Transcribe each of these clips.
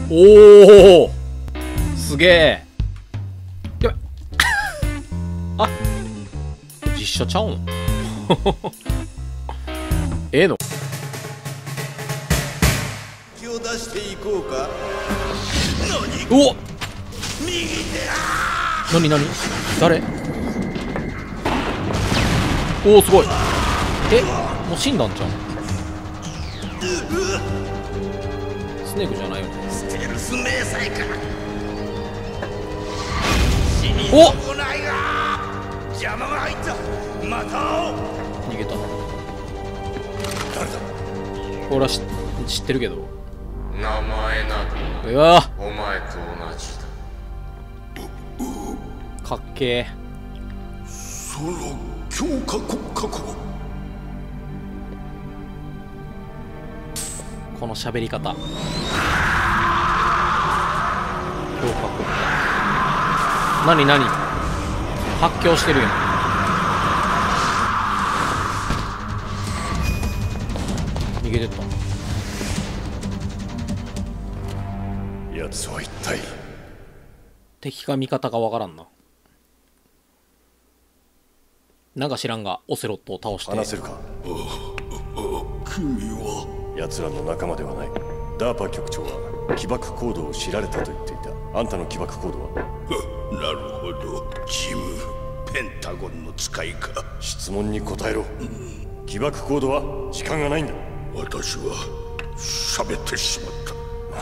おおすげえ。やばいあ、実写ちゃうんええの。 気を出していこうか。 おっ何何誰。おおすごい。え、もう死んだんじゃん。スネークじゃないよね。 ステルス迷彩か。 おっ来ないが邪魔が入った。また会おう。 逃げた。 誰だ。 俺は知ってるけど。 名前などうわお前と同じだ。 かっけー。 その強化国家を。 この喋り方。強化国家。何何発狂してるやん。逃げてった。 奴は一体。 敵か味方かわからんな。なんか知らんがオセロットを倒して。 話せるか。君は奴らの仲間ではない。ダーパ局長は起爆コードを知られたと言っていた。あんたの起爆コードは。なるほど。ジムペンタゴンの使いか。質問に答えろ。起爆コードは時間がないんだ。私は喋ってしまった。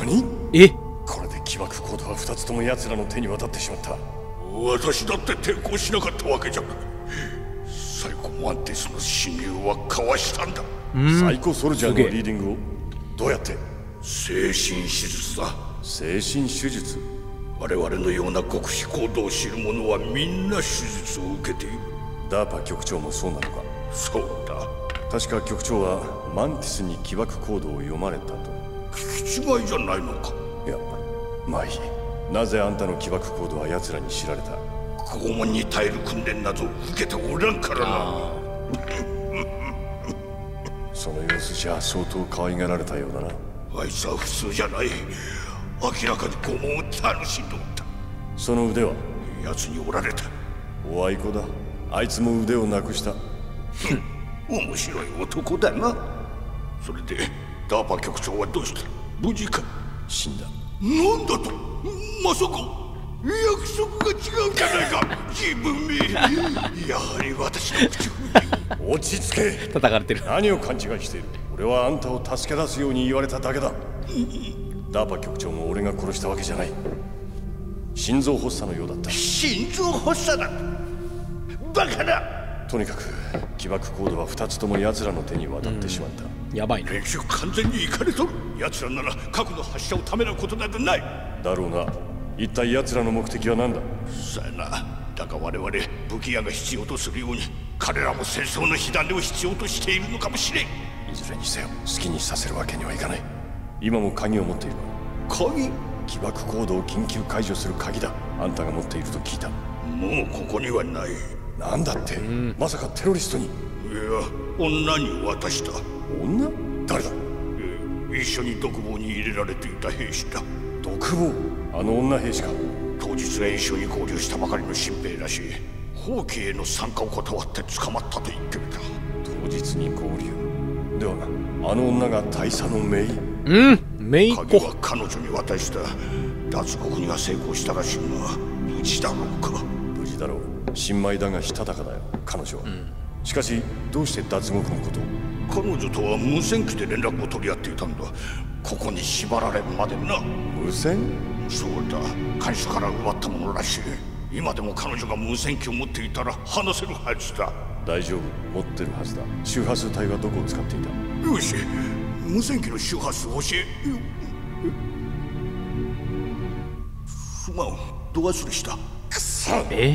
何。 え、 これで起爆コードは2つとも奴らの手に渡ってしまった。私だって抵抗しなかったわけじゃない。サイコマンティスの侵入はかわしたんだ。サイコソルジャーのリーディングをどうやって。精神手術だ。精神手術。我々のような極秘行動を知る者はみんな手術を受けている。ダーパ局長もそうなのか。そうだ。確か局長はマンティスに起爆コードを読まれたと。聞き違いじゃないのか。いや、まあいい。なぜあんたの起爆コードは奴らに知られた。拷問に耐える訓練など受けておらんからな。その様子じゃ相当可愛がられたようだな。あいつは普通じゃない。明らかに拷問を楽しんでおった。その腕は奴に折られた。おあいこだ。あいつも腕をなくした。面白い男だな。それでダーパ局長はどうした。無事か。死んだ。なんだと。まさか約束が違うじゃないか。自分め。やはり私の口。落ち着け。 叩かれてる。 何を勘違いしている。俺はあんたを助け出すように言われただけだ。ダーパ局長も俺が殺したわけじゃない。心臓発作のようだった。心臓発作だ。バカだ。とにかく起爆コードは2つとも奴らの手に渡ってしまった。 やばいね。 練習完全にイカれとる。奴らなら核の発射をためらうことなどない。だろうな。一体奴らの目的は何だ。さあな。だが我々武器屋が必要とするように彼らも戦争の火種を必要としているのかもしれん。いずれにせよ好きにさせるわけにはいかない。今も鍵を持っている。鍵。起爆コードを緊急解除する鍵だ。あんたが持っていると聞いた。もうここにはない。なんだって、まさかテロリストに。いや、女に渡した。女。誰だ。一緒に独房に入れられていた兵士だ。独房。あの女兵士か。当日演習に合流したばかりの新兵らしい。放棄への参加を断って捕まったと言ってみた。当日に合流では、あの女が大佐のメイ。 メイコ。 鍵は彼女に渡した。脱獄には成功したらしいが無事だろうか。無事だろう。新米だがしたたかだよ彼女は。しかしどうして脱獄のことを。彼女とは無線機で連絡を取り合っていたんだ。ここに縛られるまでな。無線。そうだ。看守から奪ったものらしい。今でも彼女が無線機を持っていたら話せるはずだ。大丈夫。持ってるはずだ。周波数帯はどこを使っていた。よし。無線機の周波数を教え。すまん。度忘れした。くそ。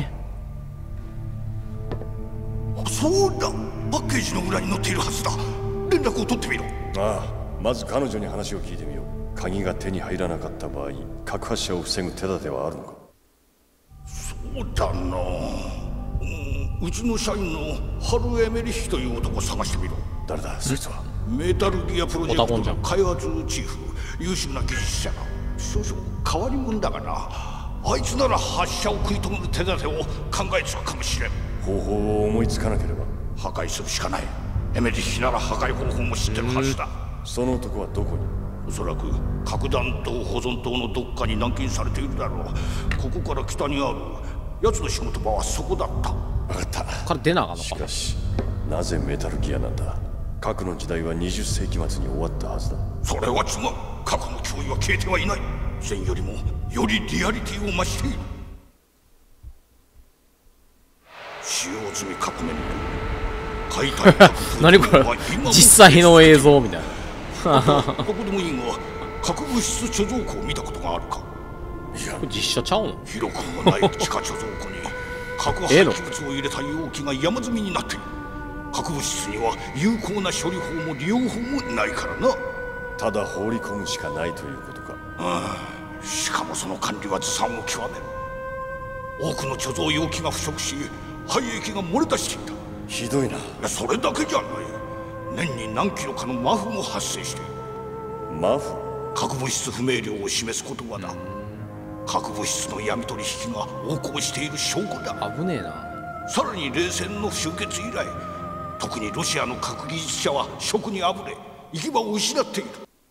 そうだ。パッケージの裏に載っているはずだ。連絡を取ってみろ。ああ。まず彼女に話を聞いてみよう。鍵が手に入らなかった場合、核発射を防ぐ手立てはあるのか。そうだな。うちの社員のハル・エメリヒという男を探してみろ。誰だそいつは。メタルギアプロジェクトの開発チーフ。優秀な技術者だ。 少々変わり者だがな。あいつなら発射を食い止める手立てを考えつくかもしれん。 方法を思いつかなければ。 破壊するしかない。エメリッヒなら破壊方法も知ってるはずだ。 その男はどこに？ おそらく核弾頭保存塔のどっかに軟禁されているだろう。ここから北にある。奴の仕事場はそこだった。 分かった。 から出なあかんのか。 しかしなぜメタルギアなんだ？核の時代は20世紀末に終わったはずだ。 それは違う。核の脅威は消えてはいない。前よりもよりリアリティを増している。使用済み核燃料。解体核何これ、実際の映像みたいな。 ここでもいいが、核物質貯蔵庫を見たことがあるか？ いや、 これ実写ちゃうの？ 広くもない地下貯蔵庫に核廃棄物を入れた容器が山積みになっている。核物質には有効な処理法も利用法もないからな。 ただ放り込むしかないということか。 しかもその管理はずさんを極める。多くの貯蔵容器が腐食し、廃液が漏れ出していた。 ひどいな。 それだけじゃない。年に何キロかのマフも発生している。 マフ？ 核物質不明量を示すことはな。核物質の闇取引が横行している証拠だ。 危ねえな。 さらに冷戦の終結以来、特にロシアの核技術者は職にあぶれ、行き場を失っている。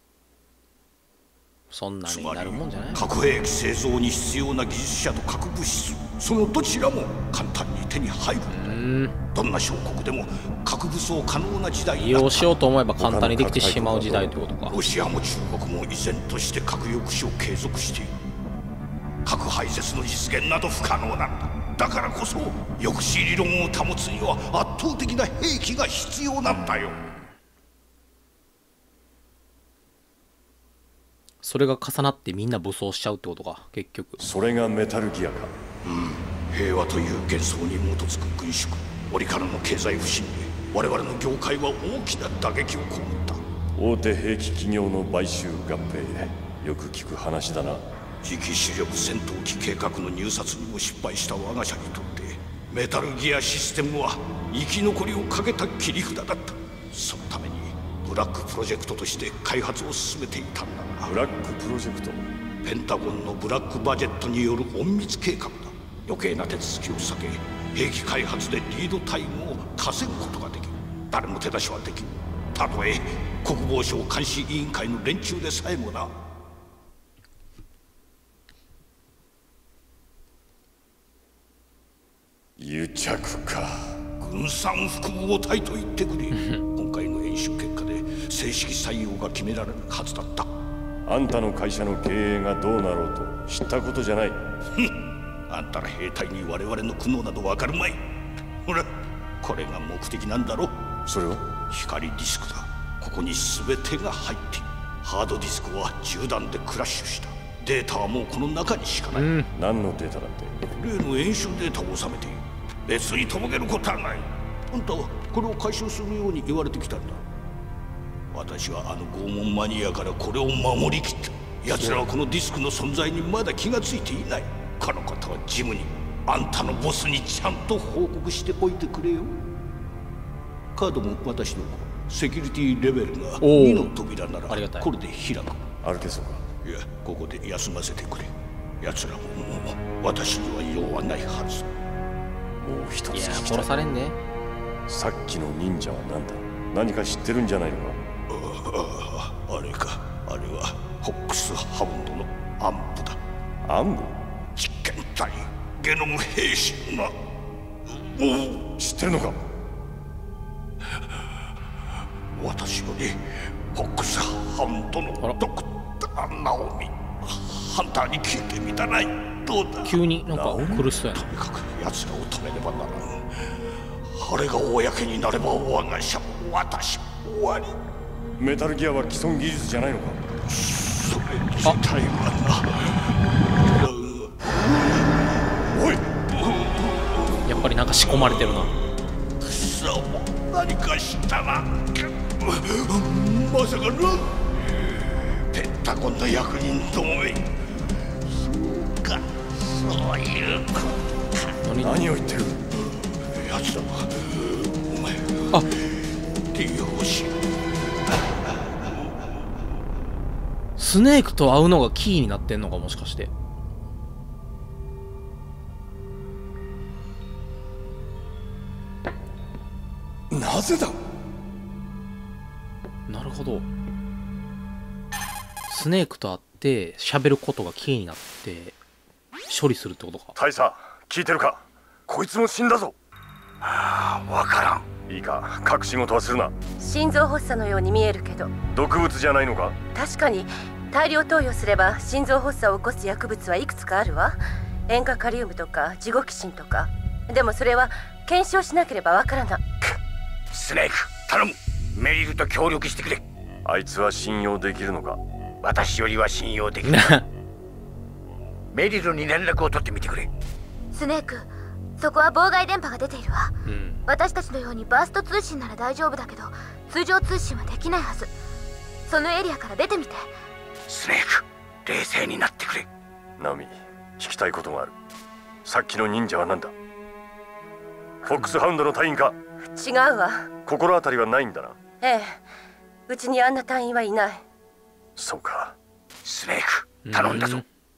そんなになるもんじゃない。 核兵器製造に必要な技術者と核物質、そのどちらも簡単に手に入る。どんな小国でも核武装可能な時代に利用しようと思えば簡単にできてしまう時代ということか。 ロシアも中国も依然として核抑止を継続している。核廃絶の実現など不可能なんだ。だからこそ抑止理論を保つには圧倒的な兵器が必要なんだよ。 それが重なってみんな武装しちゃうってことか、結局。 それがメタルギアか。 平和という幻想に基づく軍縮、折からの経済不振で我々の業界は大きな打撃を被った。 大手兵器企業の買収合併、よく聞く話だな。 次期主力戦闘機計画の入札にも失敗した我が社にとってメタルギアシステムは生き残りをかけた切り札だった。そのためにブラックプロジェクトとして開発を進めていたんだが、 ブラックプロジェクト？ ペンタゴンのブラックバジェットによる隠密計画だ。余計な手続きを避け、兵器開発でリードタイムを稼ぐことができる。誰も手出しはできる。たとえ国防省監視委員会の連中でさえもな。 癒着か。 軍産複合体と言ってくれ。今回の演習結果で正式採用が決められるはずだった。 あんたの会社の経営がどうなろうと知ったことじゃない。 あんたら兵隊に我々の苦悩などわかるまい。ほら、これが目的なんだろ。 それは光ディスクだ。ここに全てが入っている。ハードディスクは銃弾でクラッシュした。データはもうこの中にしかない。 何のデータだって？ 例の演習データを収めている。別にとぼけることはない。あんたはこれを回収するように言われてきたんだ。私はあの拷問マニアからこれを守りきった。奴らはこのディスクの存在にまだ気がついていない。このことはジムに、あんたのボスにちゃんと報告しておいてくれよ。カードも私のセキュリティレベルが2の扉ならこれで開く。 歩けそうか？ いや、ここで休ませてくれ。奴らももう私には用はないはず。 もう一ついや、 聞きたい。 殺されんね。 さっきの忍者は何だ？何か知ってるんじゃないのか？ あれか。あれはホックスハウンドの暗部だ。 暗部？ 実験体ゲノム兵士が。 知ってるのか？ 私よりホックスハウンドのドクター・ナオミ、ハンターに聞いてみたない。どうだ？ 急になんか苦しそうやな。 とにかく奴らを止めねばならん。あれが公になれば我が社、私終わり。 メタルギアは既存技術じゃないのか？ それ自体はな。 おい！ やっぱりなんか仕込まれてるな。 くそ、何かしたな。まさかな。ペンタゴンの役人どもめ。そうか、そういうことか。 何を言ってる？ 奴らはお前を利用し。 スネークと会うのがキーになってんのか、もしかして。 なぜだ。 なるほど。スネークと会って喋ることがキーになって処理するってことか。 大佐、聞いてるか。こいつも死んだぞ。 ああ、わからん。 いいか、隠し事はするな。 心臓発作のように見えるけど、 毒物じゃないのか。 確かに大量投与すれば心臓発作を起こす薬物はいくつかあるわ。塩化カリウムとかジゴキシンとか。でもそれは検証しなければわからない。 スネーク、頼む。メリルと協力してくれ。 あいつは信用できるのか。 私よりは信用できる。メリルに連絡を取ってみてくれ。 スネーク、そこは妨害電波が出ているわ。 うん、 私たちのようにバースト通信なら大丈夫だけど、通常通信はできないはず。そのエリアから出てみて。 スネーク、冷静になってくれ。 ナミ、聞きたいことがある。さっきの忍者は何だ。フォックスハウンドの隊員か。 違うわ。 心当たりはないんだな。 ええ、うちにあんな隊員はいない。 そうか。 スネーク、頼んだぞ。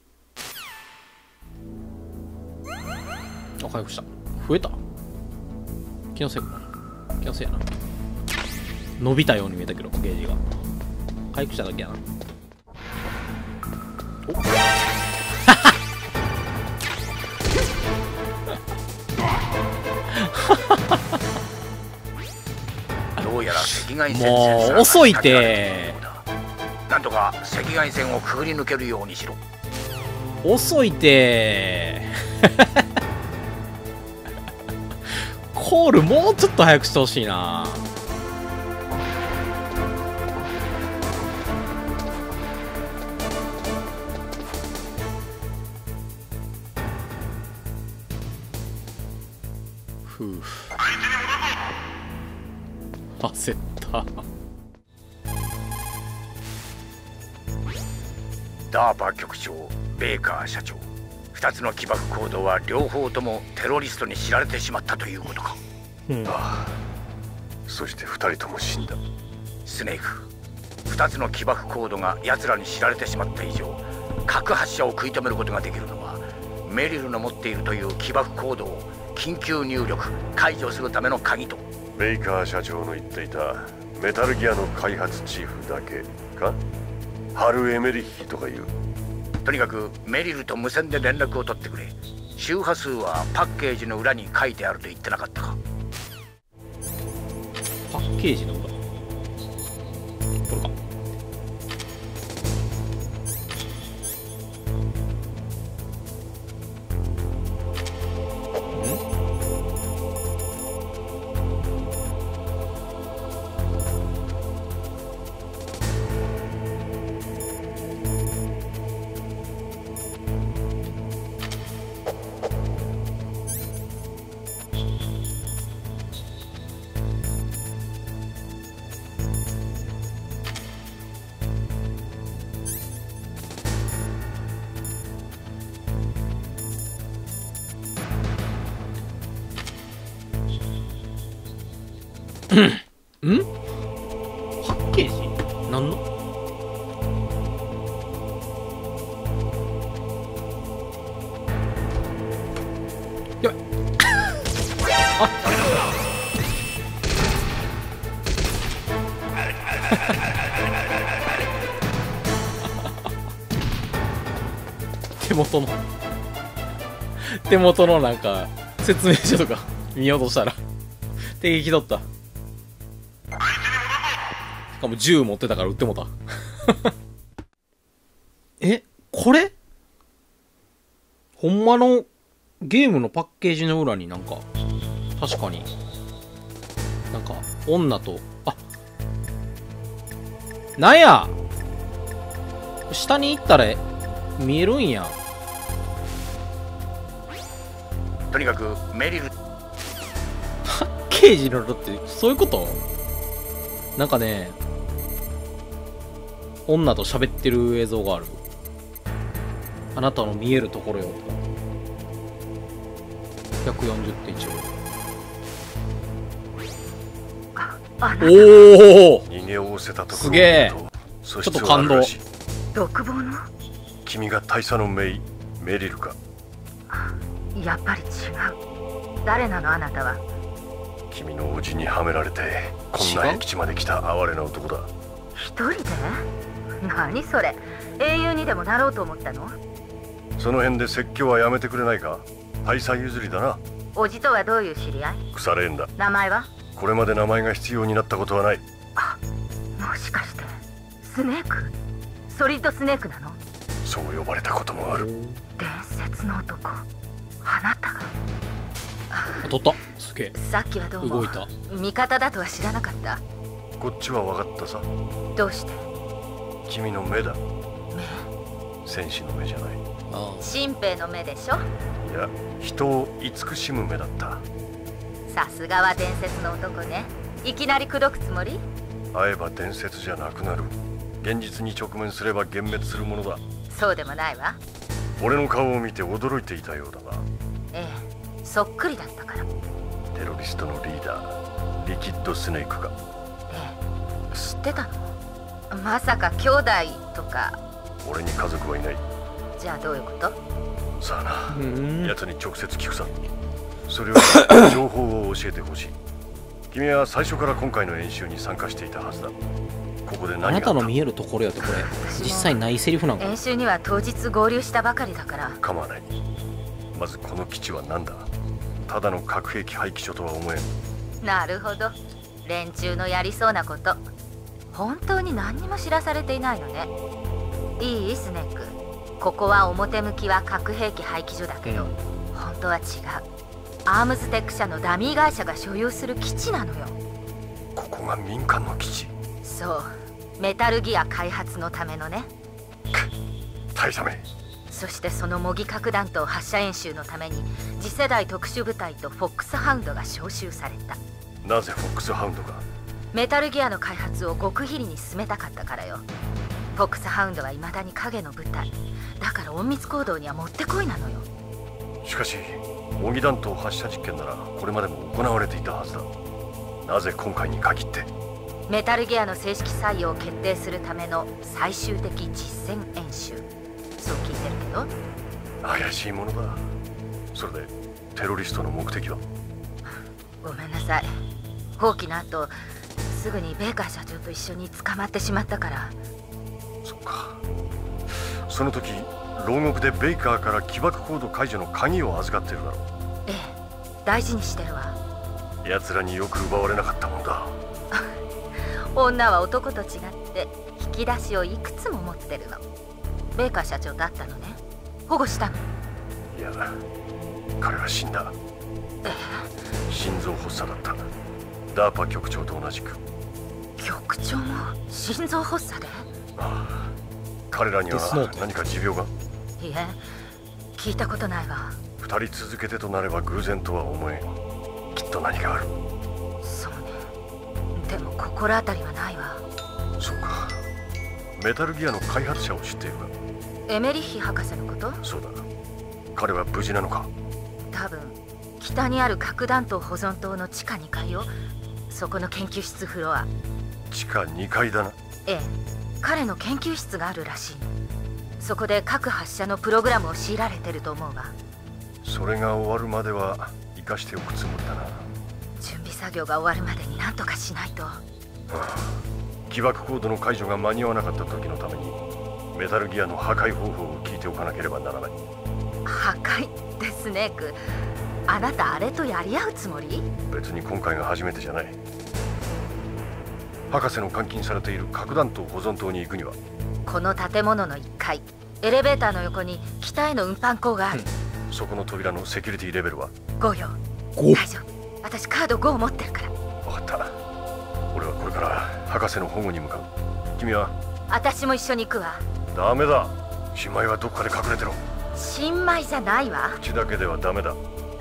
あ、回復した。増えた。気のせいかな。気のせいやな。伸びたように見えたけど、ゲージが回復しただけやな。 どうやら赤外線もう遅いて。 なんとか赤外線をくぐり抜けるようにしろ。 遅いて。コールもうちょっと早くしてほしいな。ふう、焦った。 ダーパ局長、ベーカー社長、2つの起爆行動は両方ともテロリストに知られてしまったということか。 ああ、そして2人とも死んだ。 スネーク、2つの起爆コードが奴らに知られてしまった以上、核発射を食い止めることができるのはメリルの持っているという起爆コードを緊急入力解除するための鍵と。 ベイカー社長の言っていたメタルギアの開発チーフだけか。ハル・エメリッヒとかいう。 とにかくメリルと無線で連絡を取ってくれ。周波数はパッケージの裏に書いてあると言ってなかったか。 パッケージの裏、これか。ん？パッケージ？なんの？やばい。あっ。手元のなんか説明書とか見ようとしたら敵来とった。しかも銃持ってたから撃ってもた。え、これほんまのゲームのパッケージの裏になんか確かになんか女と、あ、なんや、下に行ったら見えるんや。 とにかくメリル、 パッケージの裏ってそういうこと？なんかね、女と喋ってる映像がある。あなたの見えるところよ。140.15。おお、 逃げおおせたところ。 すげえ。 ちょちょっと感動。 独房の？ 君が大佐の姪メリルか？ やっぱり違う。誰なのあなたは？ 君の叔父にはめられてこんな僻地まで来た哀れな男だ。 一人で？何それ、英雄にでもなろうと思ったの？ その辺で説教はやめてくれないか？大佐譲りだな。 叔父とはどういう知り合い？ 腐れ縁だ。 名前は？ これまで名前が必要になったことはない。 あ、もしかしてスネーク？ソリッドスネークなの？ そう呼ばれたこともある。 伝説の男、あなたが？ 取った。すげえ。 さっきはどうも動いた。 味方だとは知らなかった。 こっちは分かったさ。 どうして？ 君の目だ。 目？ 戦士の目じゃない。 あ新兵の目でしょ？ いや、人を慈しむ目だった。 さすがは伝説の男ね。いきなり口説くつもり？ 会えば伝説じゃなくなる。現実に直面すれば幻滅するものだ。 そうでもないわ。 俺の顔を見て驚いていたようだな。 ええ、そっくりだったから。 テロリストのリーダー、リキッドスネークか？ ええ、知ってたの？まさか兄弟とか？ 俺に家族はいない。 じゃあどういうこと？ さあな、 あ。 奴に直接聞くさ。それより情報を教えてほしい。君は最初から今回の演習に参加していたはずだ。ここで何があった？ あなたの見えるところやとこれ実際ないセリフなんか。 演習には当日合流したばかりだから。 構わない。まずこの基地は何だ？ただの核兵器廃棄所とは思えん。 なるほど、連中のやりそうなこと。本当に何にも知らされていないのね。いいスネーク、ここは表向きは核兵器廃棄所だけど、本当は違う。アームズテック社のダミー会社が所有する基地なのよ。 ここが民間の基地？ そう、メタルギア開発のためのね。 大佐め。 そしてその模擬核弾頭発射演習のために次世代特殊部隊とフォックスハウンドが招集された。 なぜフォックスハウンドが？ メタルギアの開発を極秘裏に進めたかったからよ。フォックスハウンドは未だに影の部隊だから、隠密行動にはもってこいなのよ。 しかし模擬弾頭発射実験ならこれまでも行われていたはずだ。なぜ今回に限って？ メタルギアの正式採用を決定するための最終的実戦演習、そう聞いてるけど。 怪しいものだ。それでテロリストの目的は？ ごめんなさい、放棄の後すぐにベーカー社長と一緒に捕まってしまったから。 そっか。その時牢獄でベイカーから起爆コード解除の鍵を預かってるだろう。 ええ、大事にしてるわ。 奴らによく奪われなかったものだ。 女は男と違って引き出しをいくつも持ってるの。ベーカー社長と会ったのね。保護したの？ いや、彼は死んだ。心臓発作だった。ダーパ局長と同じく。 局長も心臓発作で？ ああ、彼らには何か持病が？ いえ、聞いたことないわ。 二人続けてとなれば偶然とは思えん。きっと何かある。 そうね、でも心当たりはないわ。 そうか。メタルギアの開発者を知っているか？ エメリッヒ博士のこと？ そうだ。彼は無事なのか？ 多分北にある核弾頭保存棟の地下2階よ。そこの研究室フロア。 地下2階だな。 ええ、彼の研究室があるらしいの。そこで核発射のプログラムを強いられてると思うわ。 それが終わるまでは生かしておくつもりだな。 準備作業が終わるまでに何とかしないと。 起爆コードの解除が間に合わなかった時のためにメタルギアの破壊方法を聞いておかなければならない。 破壊です、スネーク。あなたあれとやり合うつもり？ 別に今回が初めてじゃない。博士の監禁されている核弾頭保存棟に行くには、 この建物の1階エレベーターの横に北への運搬口がある。 そこの扉のセキュリティレベルは 5よ。 5？ 大丈夫、私カード5を持ってるから。 分かった。俺はこれから博士の保護に向かう。君は？ 私も一緒に行くわ。 ダメだ。新米はどこかで隠れてろ。 新米じゃないわ。 口だけではダメだ。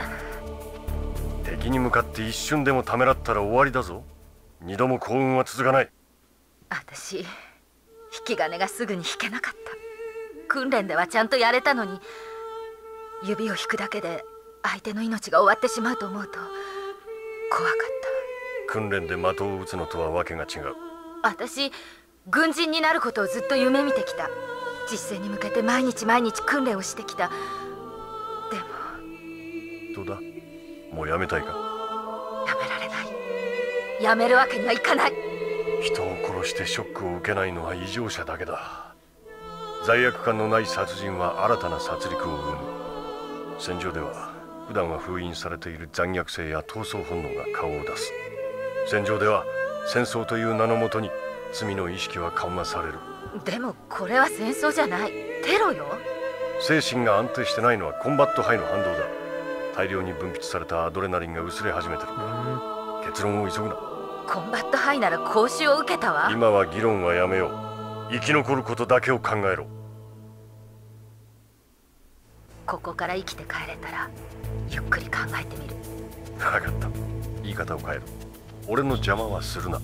敵に向かって一瞬でもためらったら終わりだぞ。二度も幸運は続かない。 私引き金がすぐに引けなかった。訓練ではちゃんとやれたのに、指を引くだけで相手の命が終わってしまうと思うと怖かった。 訓練で的を撃つのとはわけが違う。 私軍人になることをずっと夢見てきた。 実戦に向けて毎日毎日訓練をしてきた。でもどうだ、もうやめたいか？ やめられない。やめるわけにはいかない。 人を殺してショックを受けないのは異常者だけだ。罪悪感のない殺人は新たな殺戮を生む。戦場では普段は封印されている残虐性や闘争本能が顔を出す。戦場では戦争という名のもとに罪の意識は緩和される。 でもこれは戦争じゃない、テロよ。 精神が安定してないのはコンバットハイの反動だ。大量に分泌されたアドレナリンが薄れ始めてる。結論を急ぐな。 コンバットハイなら講習を受けたわ。 今は議論はやめよう。生き残ることだけを考えろ。 ここから生きて帰れたらゆっくり考えてみる。 分かった。言い方を変える。俺の邪魔はするな。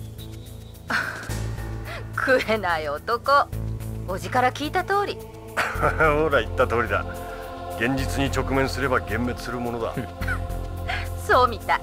食えない男。おじから聞いた通り。 ほら言った通りだ。現実に直面すれば幻滅するものだ。 そうみたい。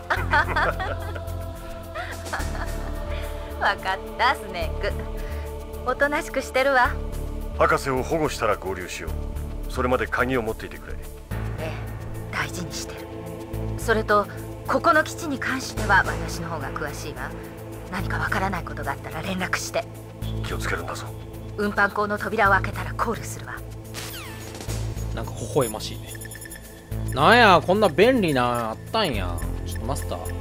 わかったスネーク。おとなしくしてるわ。 博士を保護したら合流しよう。それまで鍵を持っていてくれ。 ええ、大事にしてる。それとここの基地に関しては私の方が詳しいわ。何かわからないことがあったら連絡して。 気をつけるんだぞ。 運搬口の扉を開けたらコールするわ。 なんか微笑ましいね。なんや、こんな便利なあったんや。ちょっとマスター。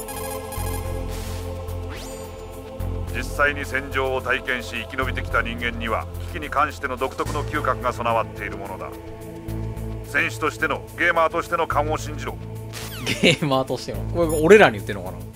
実際に戦場を体験し生き延びてきた人間には危機に関しての独特の嗅覚が備わっているものだ。選手としてのゲーマーとしての勘を信じろ。 ゲーマーとしてはこれ俺らに言ってんのかな。